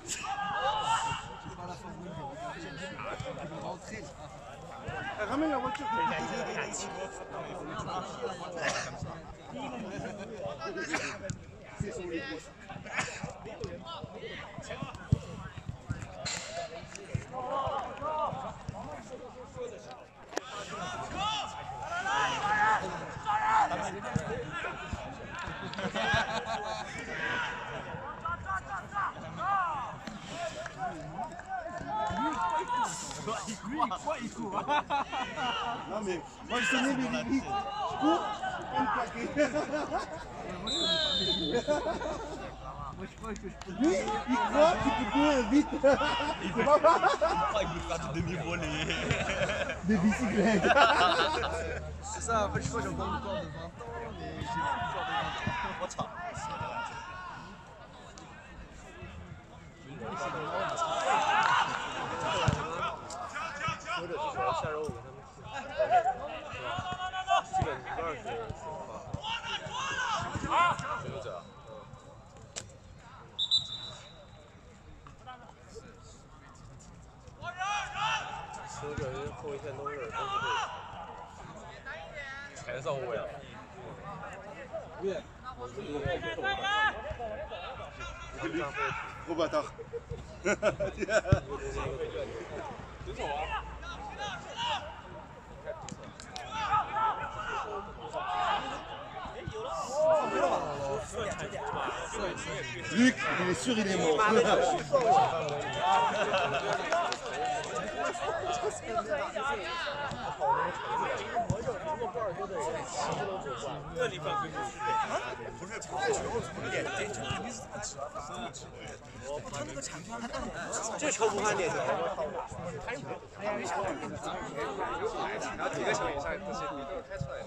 Ramène la voiture. C'est son épouse. Il court. Non mais moi je connais mes limites. Je cours, je peux me plaquer. Lui, il croit qu'il peut courir vite. Il croit qu'il peut faire du demi-volée. Des bicyclettes. C'est ça, en fait, je crois que j'ai encore le corps de 20 ans, mais j'ai plus le corps de 20 ans. 我操！ 或者是说下周五他们基本一半是持有者，持有者后卫线都是彩色后卫啊。 Gros bâtard. 走啊！ Luc, il est sûr, il est mort. 这里放不是跑球，点球肯定是不吃，他那个长传， 这球不判点球。然后几个球以上都是你都是开出来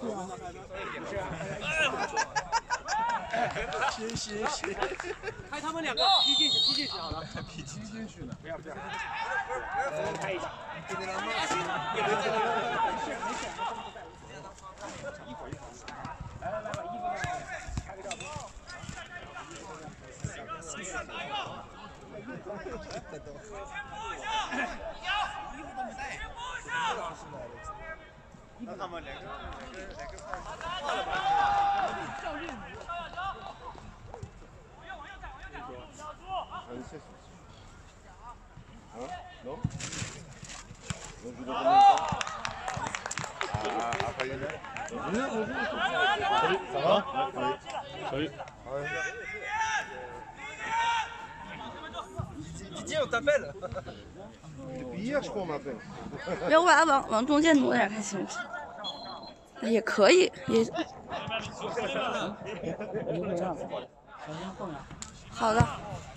的。 行，开他们两个踢进去好了， 踢进去呢？ 不要， 开一下。 来，衣服拍个照片。 那他们两个Non Donc je dois combien de temps après 1 heure. Bonjour. Salut, ça va? Oui. Salut. Didier, on t'appelle. Depuis hier, je crois, on m'appelle. 要不把它往中间挪点看行不行？也可以，也。好的。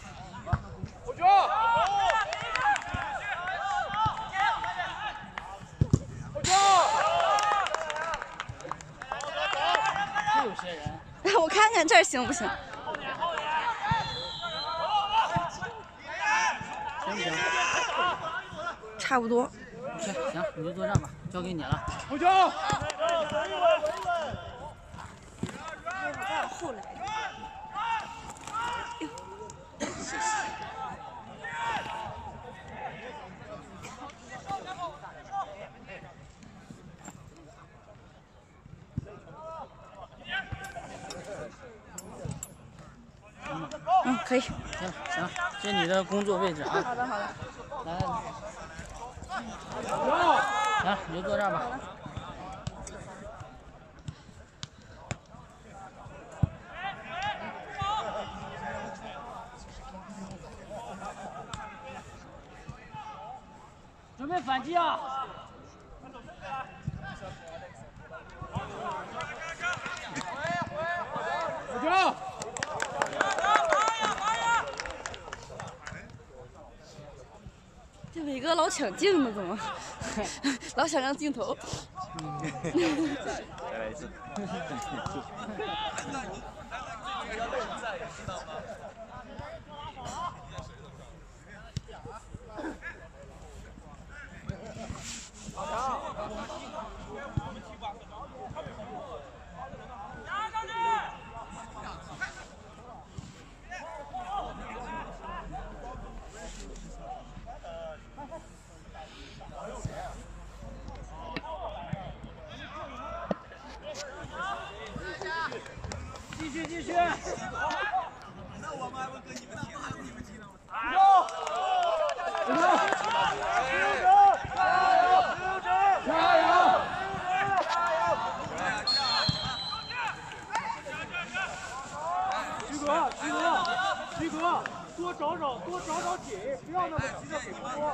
有些人， 我看看这儿行不行？差不多。 行，你就坐这儿吧，交给你了。 后球！ 再往后来。谢谢。可以。 行，这是你的工作位置啊。 好的。 来，行，你就坐这儿吧。准备反击啊！ 后球！ 这伟哥老抢镜呢，怎么？老想让镜头。 再来一次。 多找找紧，不要那么急着给多。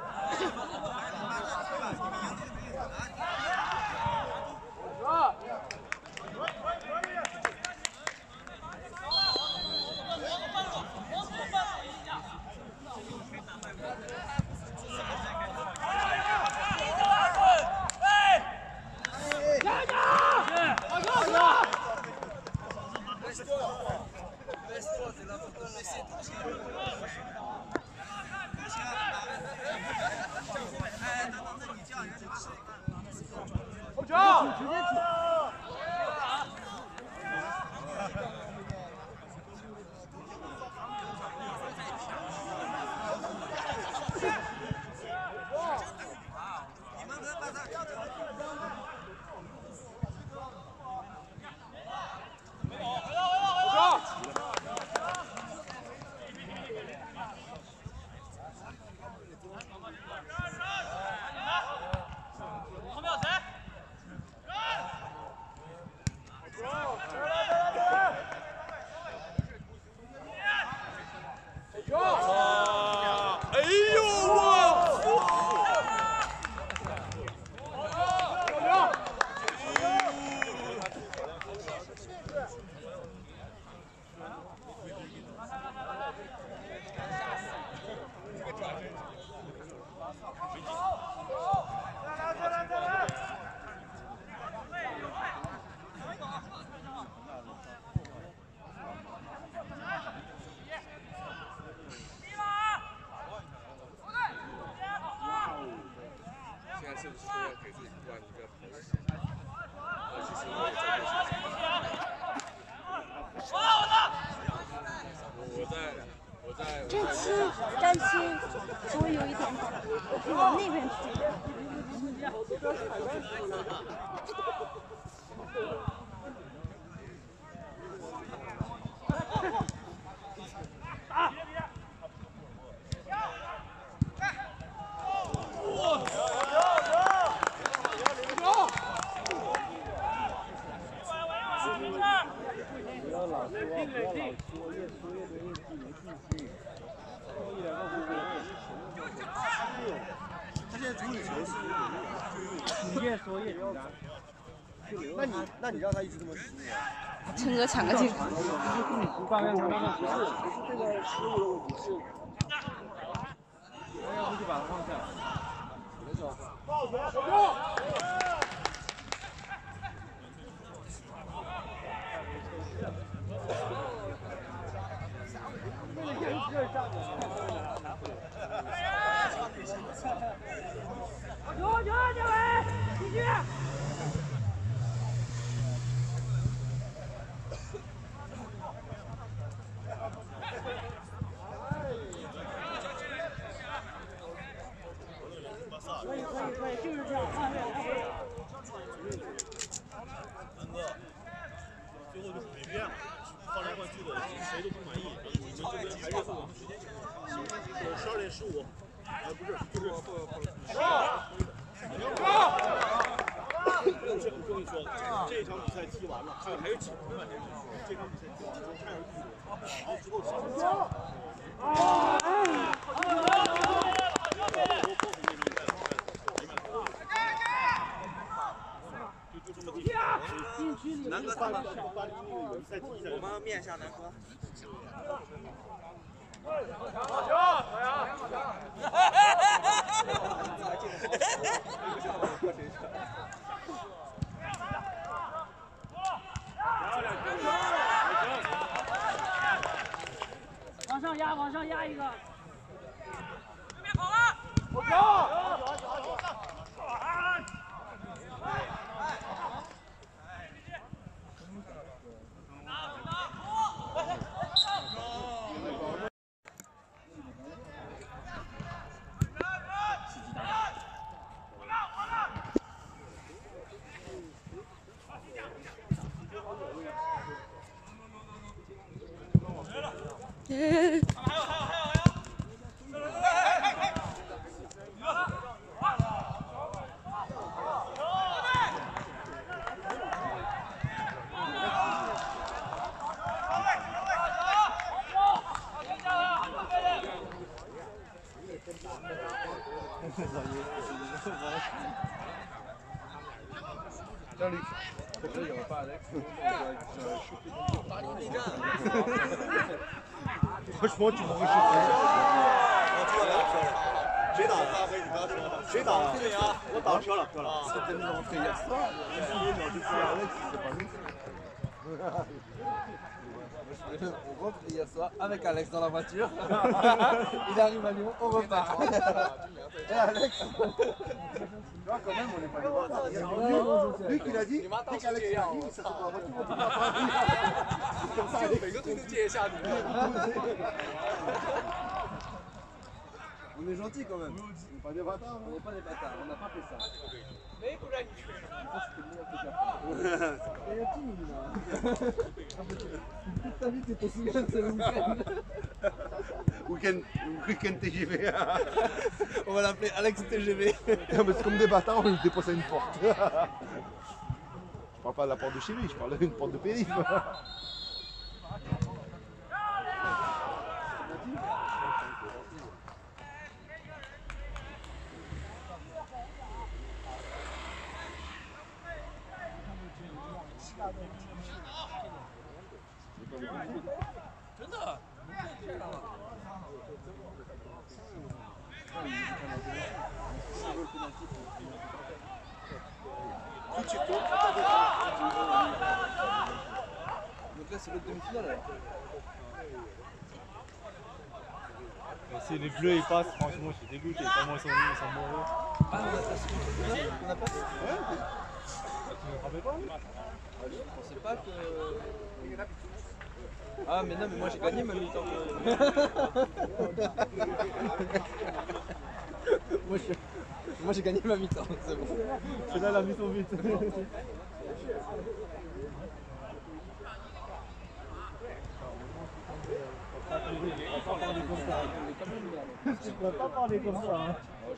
站期稍微有一点往那边去。 那你让他一直这么输陈哥抢个镜。 不是这个失误的问题是。要不就把它放下。有，这位，继续。可以，就是这样，换位。 南哥，最后就是没变了，换来换去的，谁都不满意。你们这边还是我们时间12点15，哎，不是，就是我跟你说，这场比赛踢完了，还有几分半这场比赛踢完了，看然后之后南哥他们我们面向南哥。 往上压一个。 别跑了！ 我跑！ Tiens, Luc. Il n'y aura pas Alex. Franchement, tu m'aurais choqué. 谁打的？谁打的？我打漂亮漂亮。 C'était nous rentrer hier soir. Alex, c'est pas nous. On rentre hier soir avec Alex dans la voiture. Il arrive à Lyon, on repart. Et Alex, tu vois, quand même, on n'est pas loin. Luc, il a dit, dès qu'Alex arrive, ça sera la voiture, on peut pas parler. Comme ça, Alex, 每个队都借一下你。 on est gentil quand même. On n'est pas des bâtards. On n'est pas des bâtards, on n'a pas fait ça. 没不让你去。 Ça, c'était le meilleur truc à faire. Et un petit mini là. Toute ta vie, tu te souviens de ce week-end. Week-end TGV. On va l'appeler Alex TGV. Non, mais c'est comme des bâtards, on lui dépose à une porte. Je parle pas de la porte de chez lui, je parle d'une porte de périph'. Donc là c'est l'autre demi-finale alors. Si les bleus ils passent, franchement je suis dégoûté, tellement ils sont mauvais. Ah on a passé on a passé. Ouais. Tu me rappelles pas? Je pensais pas que... Ah mais non mais moi j'ai gagné ma mi-temps. Moi j'ai gagné ma mi-temps, c'est bon. C'est là la mi-temps vite. Tu peux pas parler comme ça. Hein.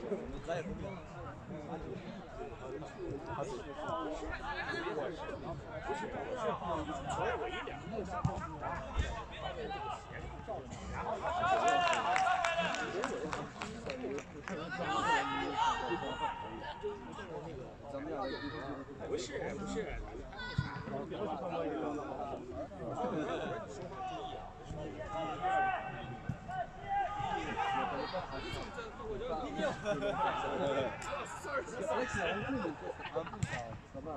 不是不是。 C'est vrai que c'est un peu, mais c'est un peu ça va.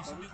心没好。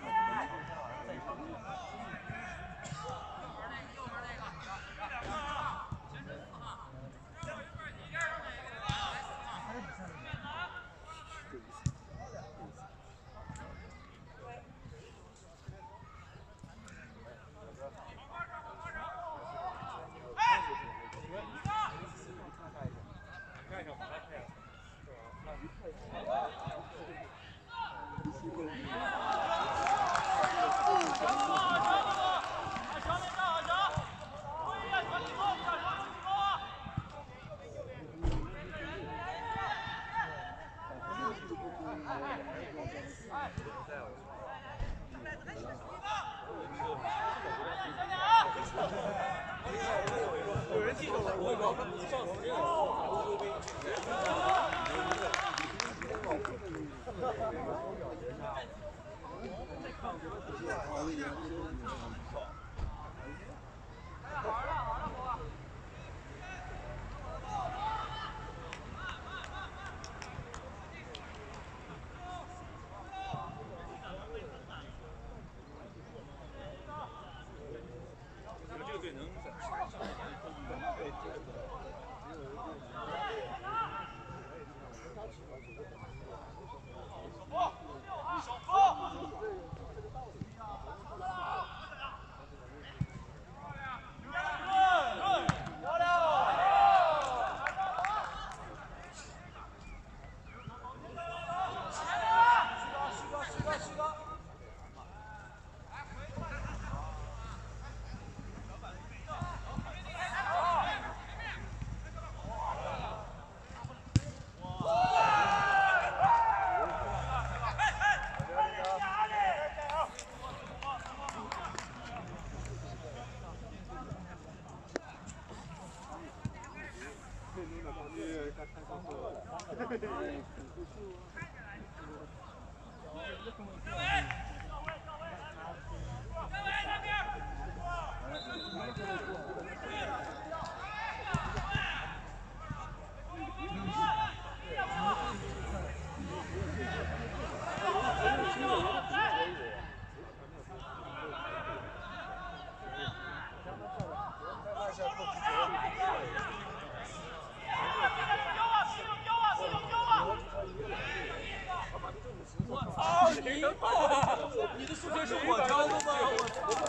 你的数学是我教的吗？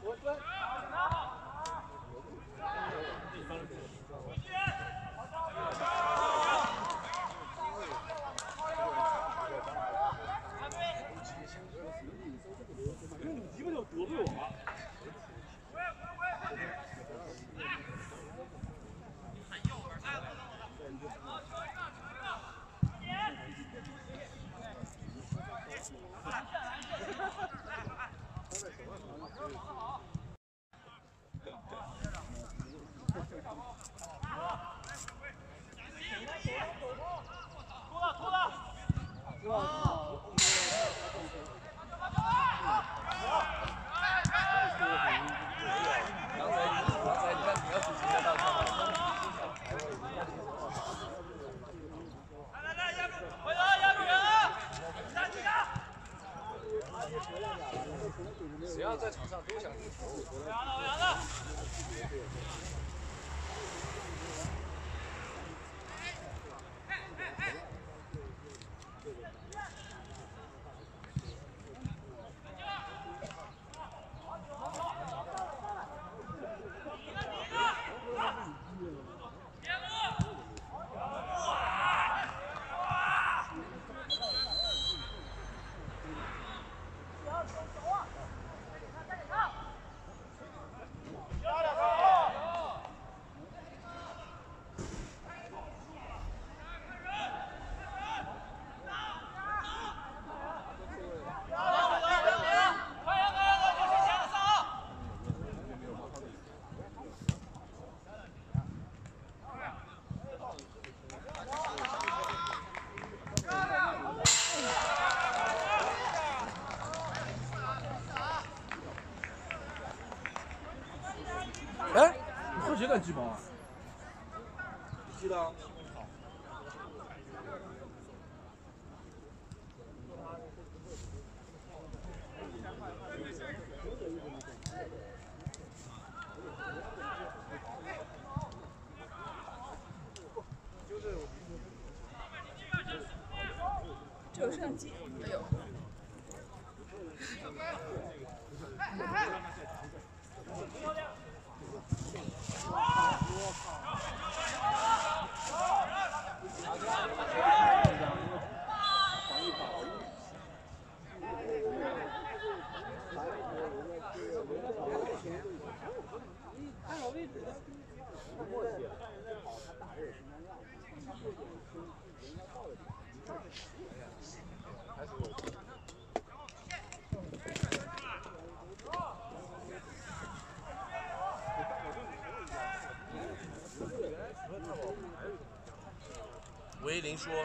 基本就得罪我。 只要在场上都想进球。 哎，你喝谁敢鸡毛啊？ 知道。 维林说。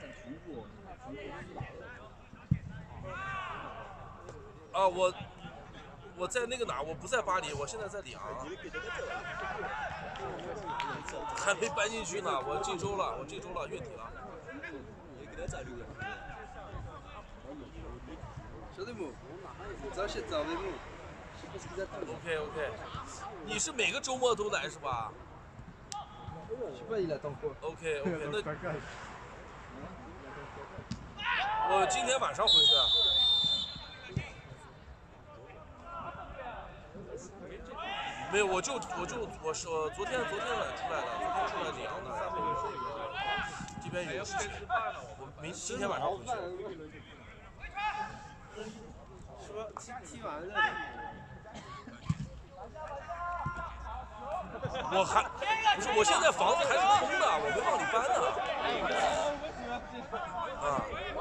啊，我在那个哪，我不在巴黎，我现在在里昂，还没搬进去呢，我这周了，月底了。 兄弟们，早些早的们。 OK， 你是每个周末都来是吧？ Je sais pas, il attend quoi. OK， 那我今天晚上回去啊。没有，我是昨天晚上出来的，昨天出来里昂的，然后这边有事情，我今天晚上回去。 说踢完了。 我还不是，我现在房子还是空的，我没往里搬呢。啊。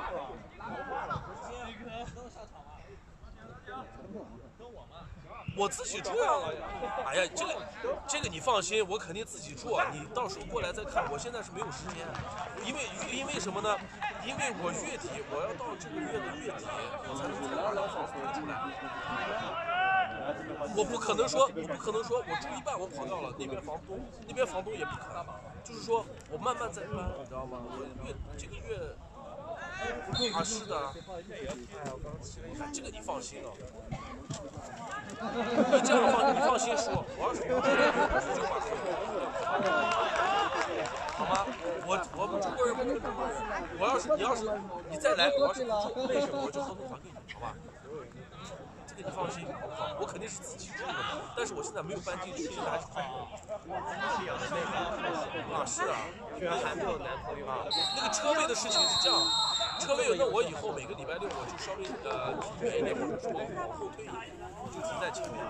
我自己住啊。哎呀，这个你放心，我肯定自己住。你到时候过来再看。我现在是没有时间，因为什么呢？因为我月底我要到这个月的月底，我才能从2套房子搬出来。 我不可能说我住一半我跑掉了，那边房东也不肯，就是说我慢慢再搬，你知道吗？我这个月啊是的，这个你放心哦，你这样的话你放心说，我要是不住，我就把所有好吗？我们中国人不跟中国人，你要是你再来，我要是不住，为什么我就合同还给你，好吧？ 这个你放心，好不好？我肯定是自己住的，但是我现在没有搬进去，现在还是空啊，是啊，居然还没有男朋友啊！那个车位的事情是这样，车位那我以后每个礼拜六我就稍微停远一点，或者说往后退一点，我就停在前面。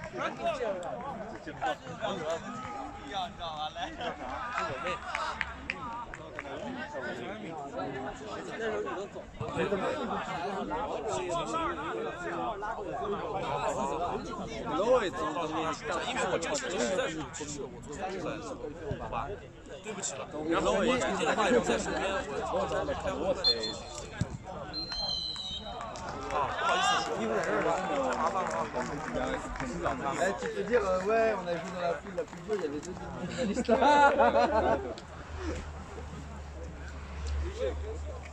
不一样，你知道吗？来，是我妹。 因为我这个事情实在是有急事，我昨天就来了，好吧？对不起了。然后我今天的话也不在身边，我在那开会。啊，不好意思，衣服在这儿呢，麻烦了啊。 哎，tu peux dire ouais, on a joué dans la poule la plus vieille, il y avait 2 demi-finalistes.